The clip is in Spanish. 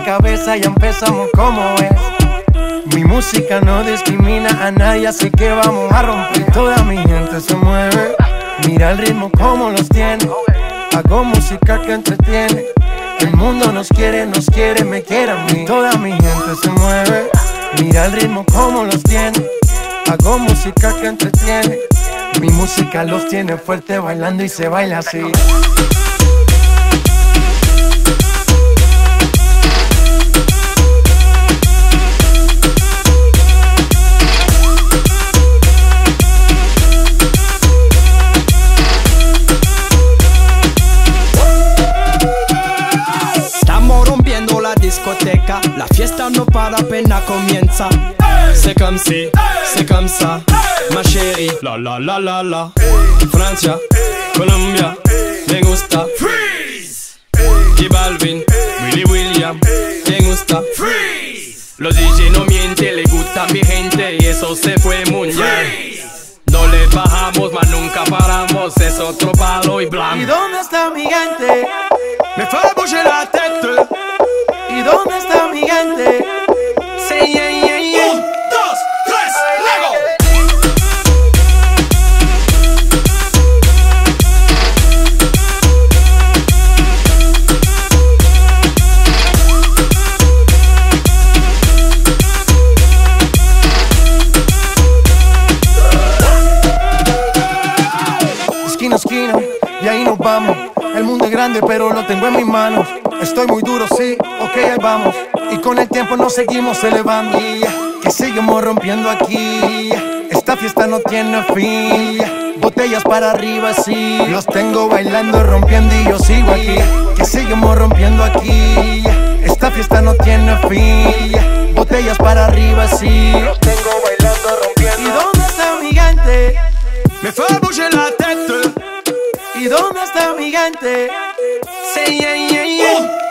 cabeza, ya empezamos como es. Mi música no discrimina a nadie, así que vamos a romper. Toda mi gente se mueve, mira el ritmo como los tiene. Hago música que entretiene. El mundo nos quiere, me quiere a mí. Toda mi gente se mueve, mira el ritmo como los tiene. Hago música que entretiene. Mi música los tiene fuerte bailando y se baila así. La fiesta no para, apenas comienza. C'est comme si, c'est comme ça, ma chérie. La la la la la. Francia, Colombia, me gusta. Freeze. J Balvin, Willy William, me gusta. Freeze. Los DJ no mienten, le gusta a mi gente y eso se fue muy bien. No le bajamos, mas nunca paramos, es otro palo y blanco. ¿Y dónde está mi gente? Me fait bouger la tête. ¿Y dónde está mi gente? Sí, yeah, yeah, yeah. 1, 2, 3, ¡Lego! Esquina a esquina, y ahí nos vamos. El mundo es grande, pero lo tengo en mis manos. Estoy muy duro, sí, ok, ahí vamos. Y con el tiempo nos seguimos elevando. Que seguimos rompiendo aquí. Esta fiesta no tiene fin. Botellas para arriba, sí. Los tengo bailando, rompiendo y yo sigo aquí. Que seguimos rompiendo aquí. Esta fiesta no tiene fin. Botellas para arriba, sí. Los tengo bailando, rompiendo. ¿Y dónde está mi gente? Me fait bouger la tête. ¿Y dónde está mi gente? Sí, yeah, yeah, yeah.